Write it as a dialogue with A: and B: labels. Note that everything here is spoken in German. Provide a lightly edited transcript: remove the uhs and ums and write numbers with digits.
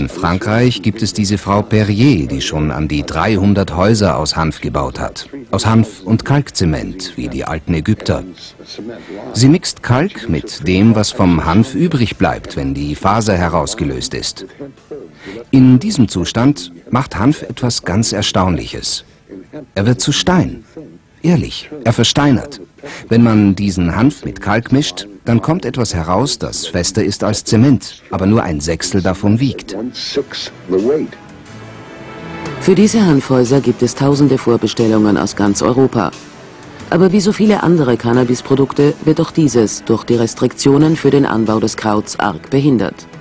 A: In Frankreich gibt es diese Frau Perrier, die schon an die 300 Häuser aus Hanf gebaut hat. Aus Hanf und Kalkzement, wie die alten Ägypter. Sie mixt Kalk mit dem, was vom Hanf übrig bleibt, wenn die Faser herausgelöst ist. In diesem Zustand macht Hanf etwas ganz Erstaunliches. Er wird zu Stein. Ehrlich, er versteinert. Wenn man diesen Hanf mit Kalk mischt, dann kommt etwas heraus, das fester ist als Zement, aber nur ein Sechstel davon wiegt.
B: Für diese Hanfhäuser gibt es tausende Vorbestellungen aus ganz Europa. Aber wie so viele andere Cannabisprodukte wird auch dieses durch die Restriktionen für den Anbau des Krauts arg behindert.